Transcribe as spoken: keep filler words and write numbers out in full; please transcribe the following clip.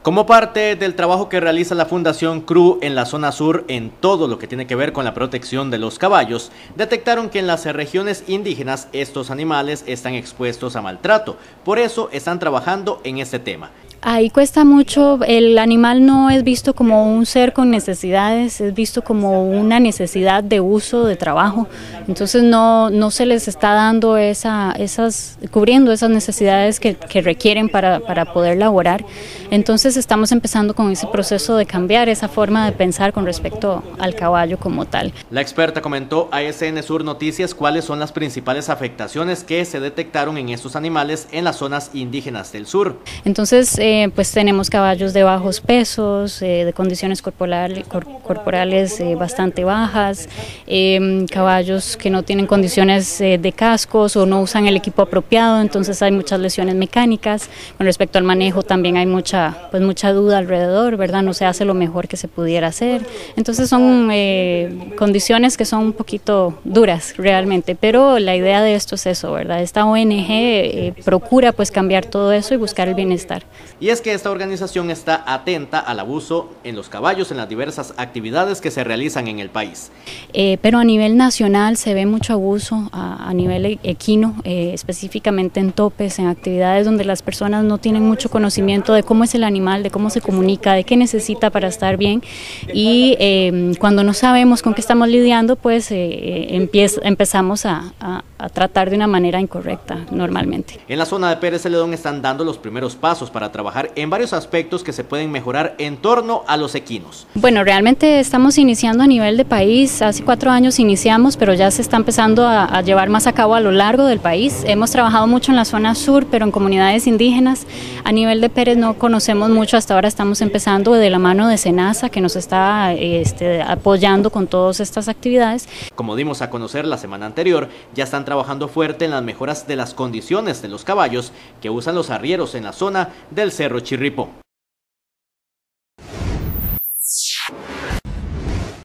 Como parte del trabajo que realiza la Fundación C R U en la zona sur en todo lo que tiene que ver con la protección de los caballos, detectaron que en las regiones indígenas estos animales están expuestos a maltrato. Por eso están trabajando en este tema. Ahí cuesta mucho, el animal no es visto como un ser con necesidades, es visto como una necesidad de uso, de trabajo, entonces no, no se les está dando esa, esas, cubriendo esas necesidades que, que requieren para, para poder laborar. Entonces estamos empezando con ese proceso de cambiar esa forma de pensar con respecto al caballo como tal. La experta comentó a S N Sur Noticias cuáles son las principales afectaciones que se detectaron en estos animales en las zonas indígenas del sur. Entonces, eh, pues tenemos caballos de bajos pesos, eh, de condiciones corporales, cor, corporales eh, bastante bajas, eh, caballos que no tienen condiciones eh, de cascos o no usan el equipo apropiado, entonces hay muchas lesiones mecánicas. Con respecto al manejo también hay mucha, pues mucha duda alrededor, ¿verdad? No se hace lo mejor que se pudiera hacer. Entonces son eh, condiciones que son un poquito duras realmente, pero la idea de esto es eso, ¿verdad? Esta O N G eh, procura pues cambiar todo eso y buscar el bienestar. Y es que esta organización está atenta al abuso en los caballos en las diversas actividades que se realizan en el país. Eh, pero a nivel nacional se ve mucho abuso, a, a nivel equino, eh, específicamente en topes, en actividades donde las personas no tienen mucho conocimiento de cómo es el animal, de cómo se comunica, de qué necesita para estar bien, y eh, cuando no sabemos con qué estamos lidiando, pues eh, empieza, empezamos a, a, a tratar de una manera incorrecta normalmente. En la zona de Pérez Celedón están dando los primeros pasos para trabajar en varios aspectos que se pueden mejorar en torno a los equinos. Bueno, realmente estamos iniciando a nivel de país, hace cuatro años iniciamos, pero ya se está empezando a, a llevar más a cabo a lo largo del país. Hemos trabajado mucho en la zona sur, pero en comunidades indígenas. A nivel de Pérez no conocemos mucho, hasta ahora estamos empezando de la mano de SENASA, que nos está este, apoyando con todas estas actividades. Como dimos a conocer la semana anterior, ya están trabajando fuerte en las mejoras de las condiciones de los caballos que usan los arrieros en la zona del Cerro Chirripó.